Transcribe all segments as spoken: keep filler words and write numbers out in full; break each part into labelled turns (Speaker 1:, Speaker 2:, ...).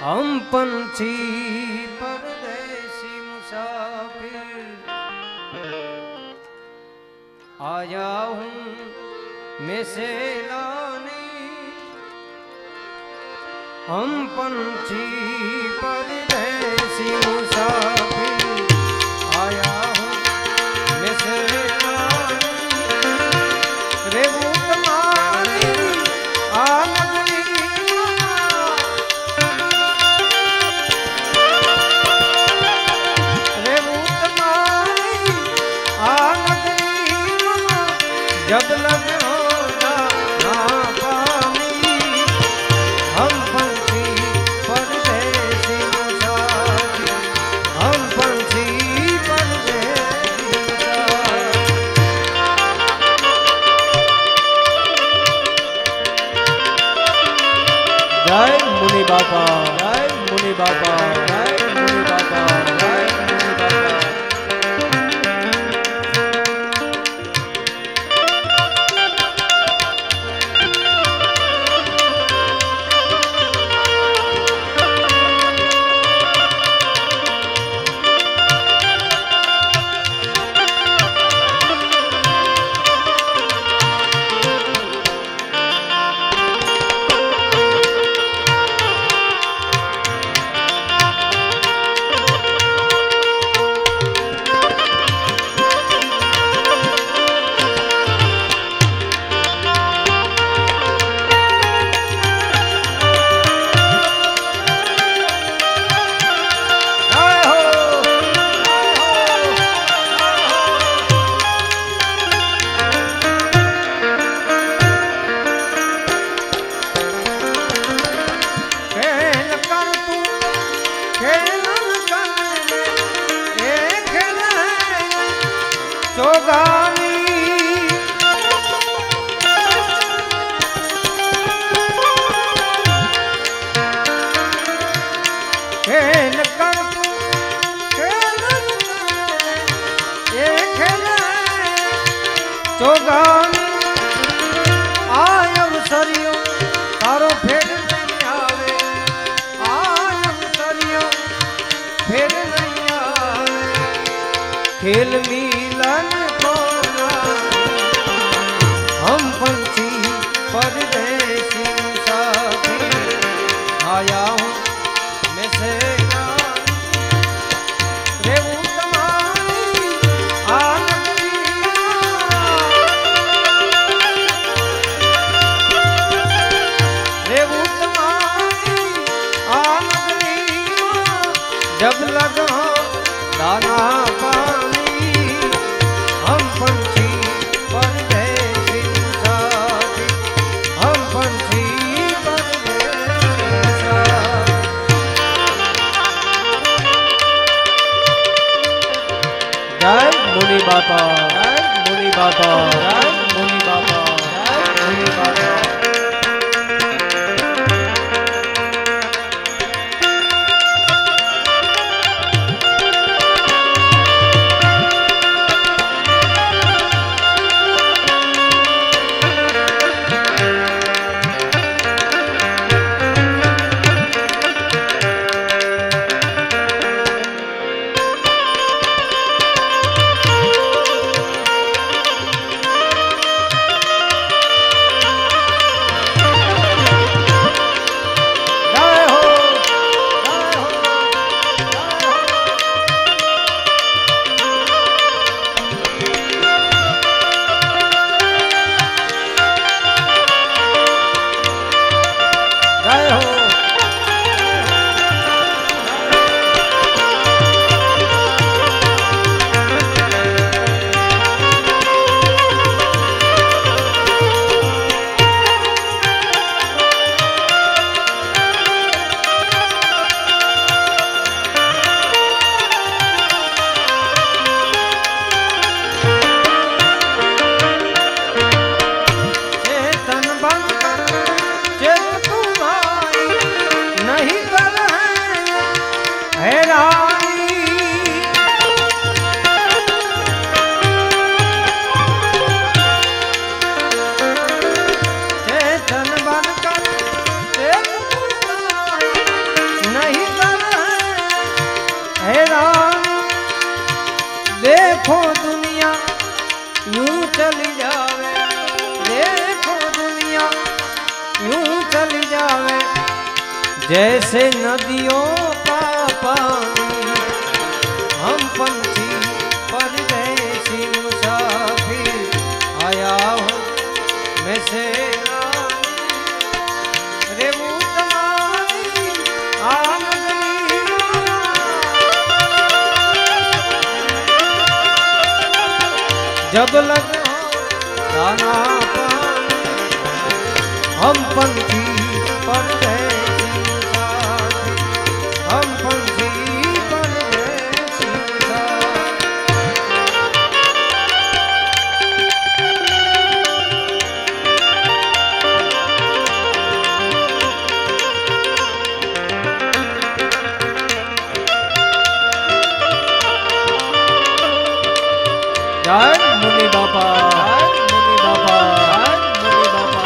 Speaker 1: हम पंछी परदेसी मुसाफिर आया हूँ मैं सैलानी। हम पंछी परदेसी मुसाफिर आया हूँ मैं सैलानी। रेवू तुम्हारी आनंदी जब लग होगा ना पानी। हम पंछी परदेसी मुसाफिर हम पंछी परदेसी मुसाफिर। जय मुनि बाबा जय मुनि बाबा जय मुनि बाबा जय मुनि बाबा। खेल मिलन कोना हम पंछी परदेसी मुसाफिर आया हूँ मैं सैलानी। रेवू तुम्हारी आनंदी रेवू तुम्हारी आनंदी जब लगा दाना पानी। हम पंछी परदेसी मुसाफिर हम पंछी परदेसी मुसाफिर। जय मुनि बाबा जय मुनि बाबा जय मुनि बाबा जय मुनि बाबा। देखो दुनिया यूं चली जावे, देखो दुनिया यूं चली जावे जैसे नदियों का पानी। हम पंछी परदेसी मुसाफिर आया हूँ मैं से रे वो तुम्हारी आमदनी। जब लगे दाना पानी हम पंछी परदेसी मुसाफिर, हम पंछी परदेसी मुसाफिर। जय मुनि बाबा, जय मुनि बाबा, जय मुनि बाबा।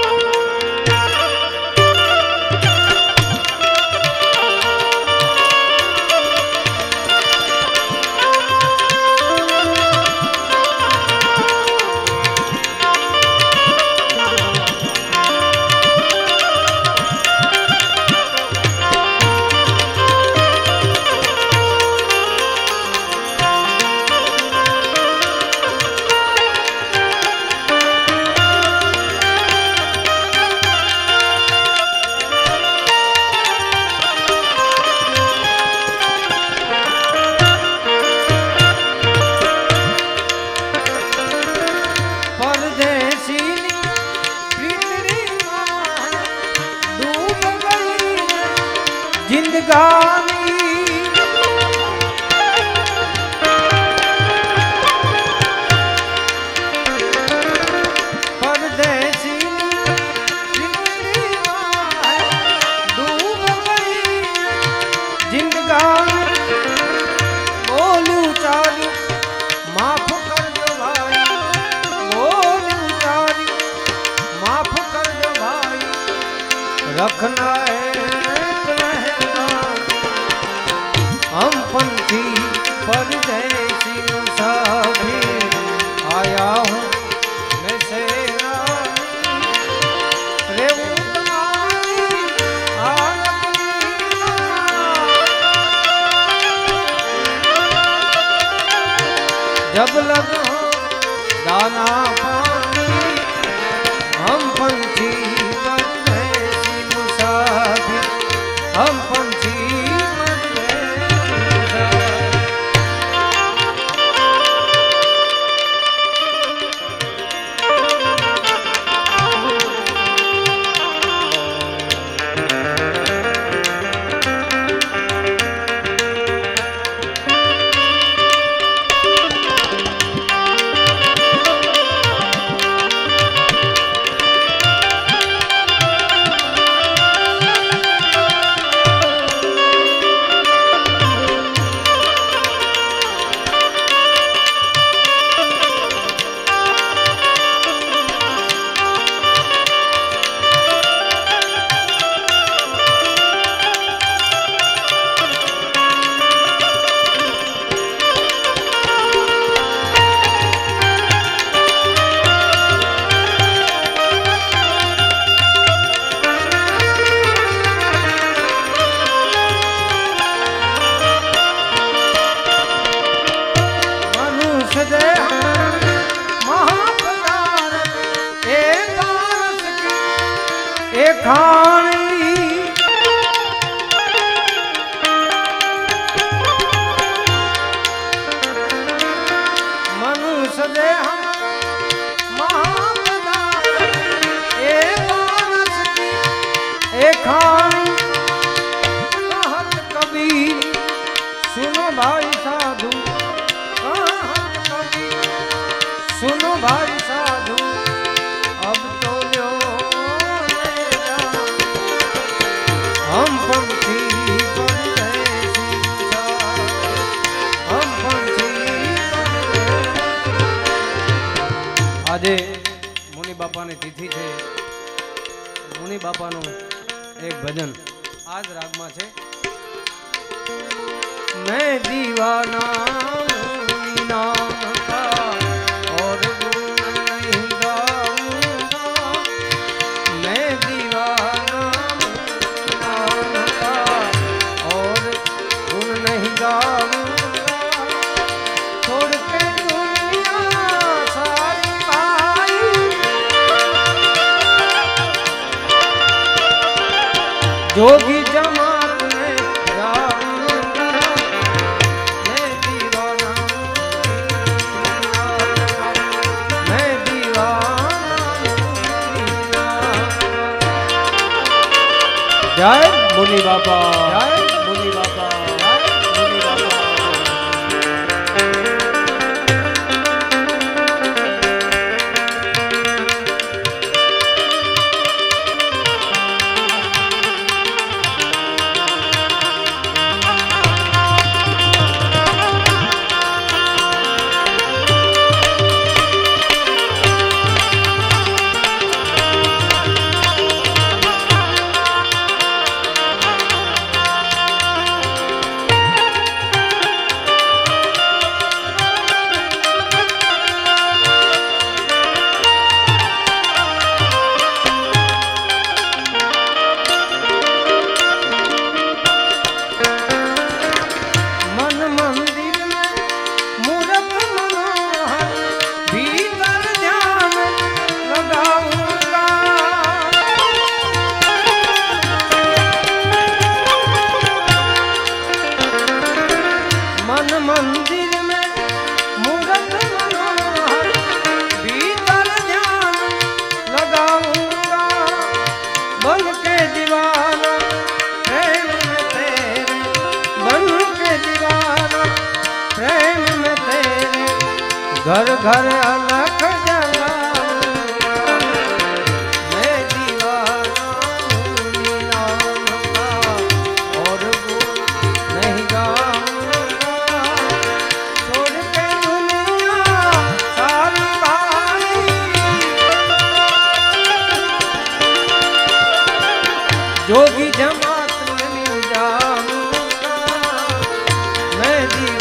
Speaker 1: जिंदगानी परदेसी डूब गई जिंदगानी। बोलू चालू माफ कर दो भाई, बोलू चालू माफ कर दो भाई। रखना है हम पंछी परदेसी मुसाफिर आया हूँ मैं से रे वो तुम्हारी आमदनी। जब लगो दाना पानी हम पंछी परदेसी मुसाफिर, हम पंछी खानी मनुष्य दे हम महापदार ए मानस की ए खानी। कहत कबीर सुनो भाई साधु, कहत कबीर सुनो भाई साधु। अब तो लो हम पंछी परदेसी मुसाफिर, हम पंछी परदेसी। આજે મુનિ બાપાની તિથિ છે। મુનિ બાપાનું એક ભજન આજ રાગમાં છે। मैं दीवाना मुनिना जोगी जमात में जाऊंगा मैं दीवाना मैं दीवाना। जय मुनि बाबा जय मुनि बाबा जय मुनि बाबा। मंदिर में मूरत मनोहर भीतर ध्यान लगाऊंगा बन के दीवाना प्रेम में तेरे बन के दीवाना प्रेम में तेरे घर घर अलख जलाऊंगा मैं दीवाना हूँ नाम का और वो नहीं गाऊंगा छोड़ के दुनिया सारी भाई जोगी जमात में मिल जाऊंगा मैं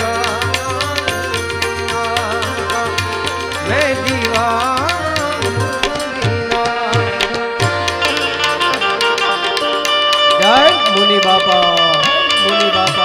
Speaker 1: दीवाना मैं दीवाना। जय मुनि बाबा मुनि बाबा।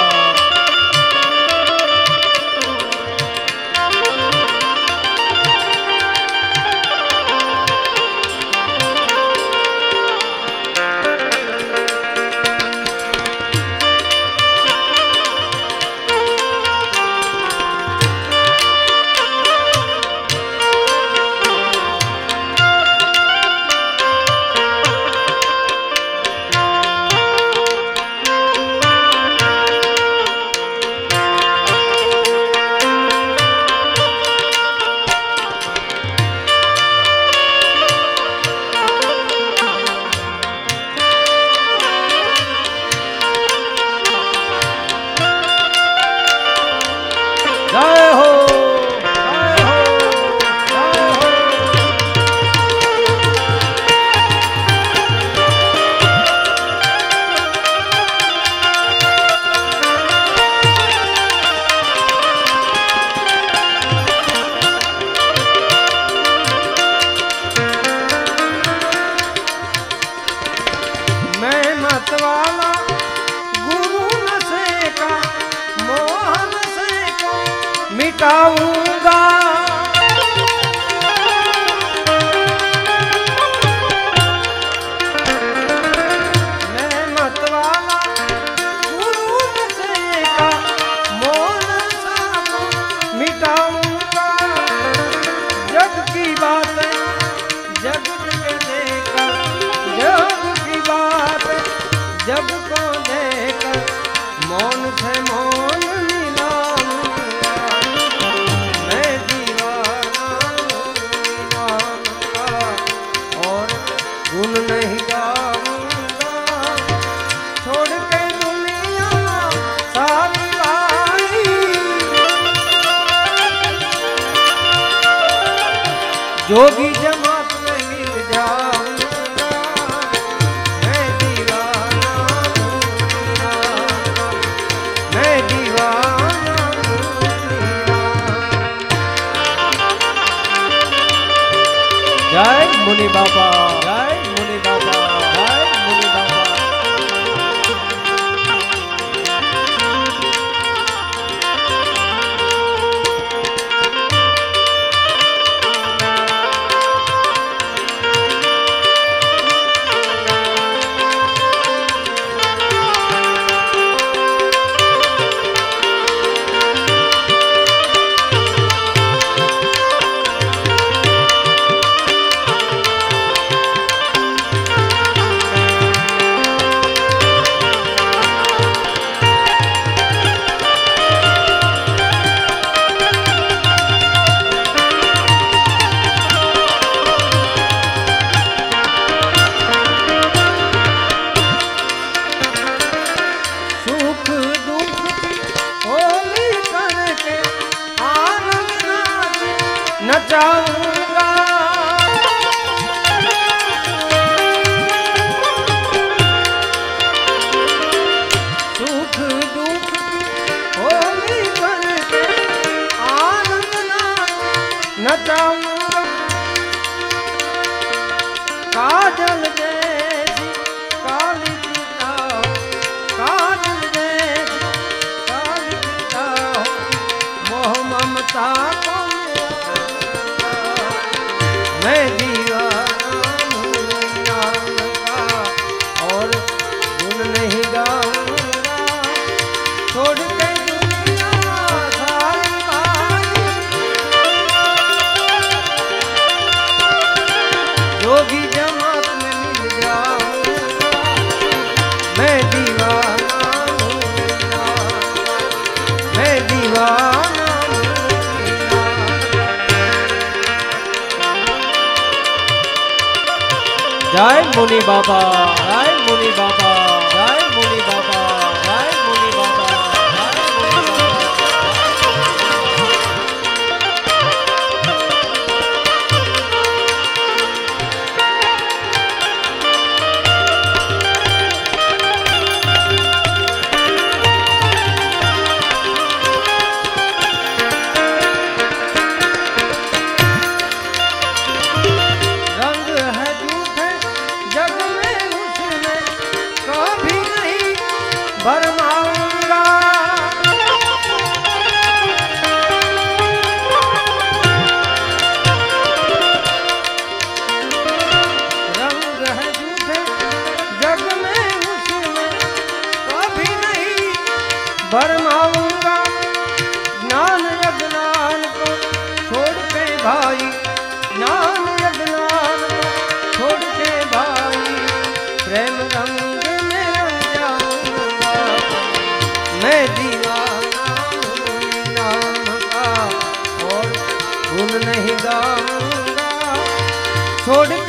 Speaker 1: जय हो जय हो जय हो। मैं मतवाला गुरु नशे का मोहन से का मिटाऊंगा मैं मतवाला गुरु नशे का मोहन सा मिटाऊंगा जग की बातें जग के देकर जग की बात जग को देकर मौन से मौन मिलाऊंगा मैं दीवाना दीवाना और गुन नहीं गाऊंगा छोड़ के दुनिया सारी भाई जोगी जमात में मिल जाऊंगा मैं दीवाना मैं दीवाना जय मुनि बाबा जय मुनि बाबा जय मुनि बाबा। दुख होली करके आनंद नाच नचाऊंगा। सुख दुख होली करके आनंद नाच नचाऊंगा। काजल जैसी काली सीता, काजल जैसी काली सीता, मोह ममता को मैं दीवाना हूँ नाम का और गुण नहीं गाऊंगा। छोड़ के दुनिया सारी बारी, जोगी जमात में मिल जाऊंगा। मैं दीवाना हूँ मैं दीवाना हूँ। जय मुनि बाबा, जय मुनि बाबा, जय मुनि बाबा, जय मुनि बाबा, जय मुनि बाबा। रंग है झूठे जग में उसमें कभी नहीं भरमाऊंगा। रंग है झूठे जग में उसमें कभी नहीं भरमाऊंगा। ज्ञान अज्ञान को छोड़ के भाई, ज्ञान अज्ञान को छोड़ के भाई, प्रेम रंग में रंग जाऊंगा। मैं दीवाना हूँ नाम का और गुण नहीं गाऊंगा। छोड़